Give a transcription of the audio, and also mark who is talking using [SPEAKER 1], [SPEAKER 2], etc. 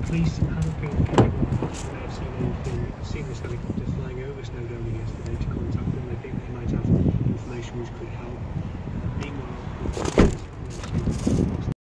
[SPEAKER 1] police haven't been anyone so they've been seeing this helicopter flying over Snowdonia yesterday to contact them. They think they might have information which could help. Meanwhile,